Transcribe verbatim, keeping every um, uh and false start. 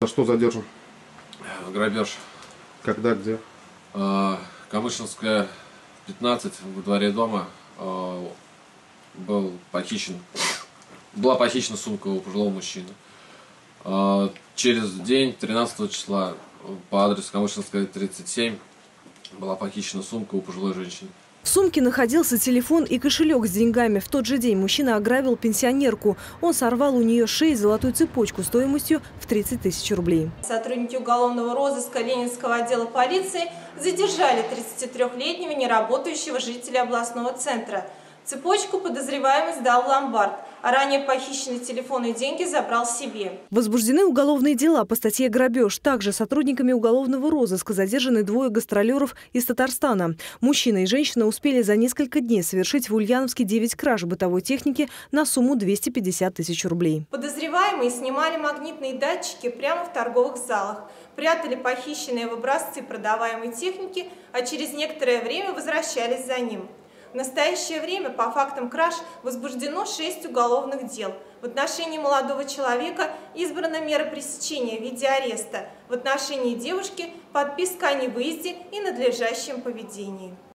За что задержан? Грабеж. Когда, где? Камышинская, пятнадцать, во дворе дома был похищен, была похищена сумка у пожилого мужчины. Через день, тринадцатого числа, по адресу Камышинская, тридцать семь, была похищена сумка у пожилой женщины. В сумке находился телефон и кошелек с деньгами. В тот же день мужчина ограбил пенсионерку. Он сорвал у нее шею золотую цепочку стоимостью в тридцать тысяч рублей. Сотрудники уголовного розыска Ленинского отдела полиции задержали тридцатитрёхлетнего неработающего жителя областного центра. Цепочку подозреваемый сдал в ломбард, а ранее похищенные телефоны и деньги забрал себе. Возбуждены уголовные дела по статье «Грабеж». Также сотрудниками уголовного розыска задержаны двое гастролеров из Татарстана. Мужчина и женщина успели за несколько дней совершить в Ульяновске девять краж бытовой техники на сумму двести пятьдесят тысяч рублей. Подозреваемые снимали магнитные датчики прямо в торговых залах, прятали похищенные в образцы продаваемой техники, а через некоторое время возвращались за ним. В настоящее время по фактам краж возбуждено шесть уголовных дел. В отношении молодого человека избрана мера пресечения в виде ареста. В отношении девушки – подписка о невыезде и надлежащем поведении.